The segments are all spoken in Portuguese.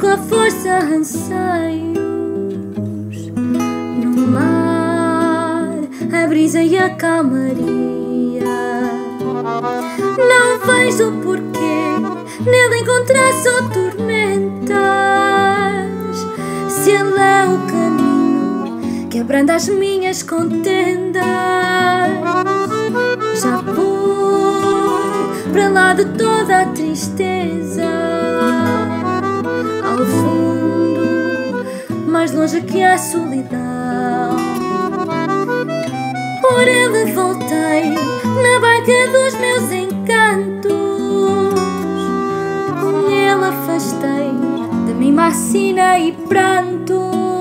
com a força anseios. No mar, a brisa e a calmaria. Não vejo porquê nele encontrar só tormentas, se ele é o caminho que abranda as minhas contendas. Já fui para lá de toda a tristeza, ao fundo, mais longe que a solidão. Por ele voltei na barca dos meus encantos, com ele afastei de mim mácina e pranto.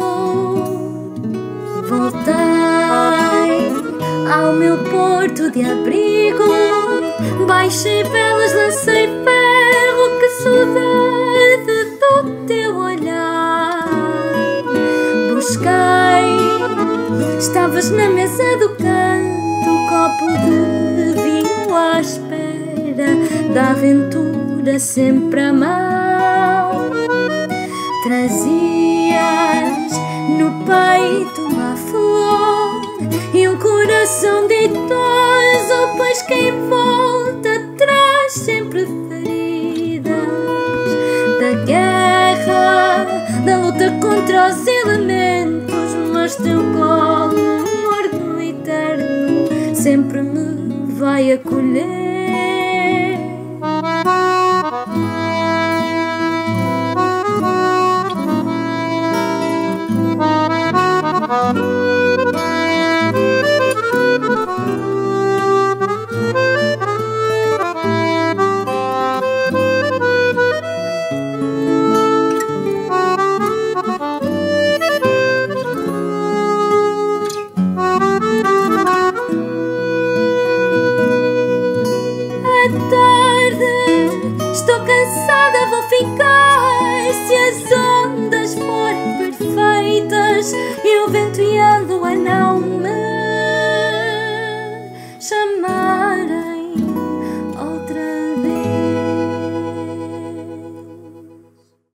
Voltei ao meu porto de abrigo, baixei velas, lancei ferro, que saudade do teu olhar. Busquei, estavas na mesa do canto, copo de vinho à espera da aventura sempre à mão. Trazias no peito uma flor e um coração ditoso, pois quem volta traz sempre feridas da guerra, da luta contra os elementos. Mas teu colo, morno e eterno, sempre me vai acolher. Estou cansada, vou ficar. Se as ondas forem perfeitas e o vento e a lua não me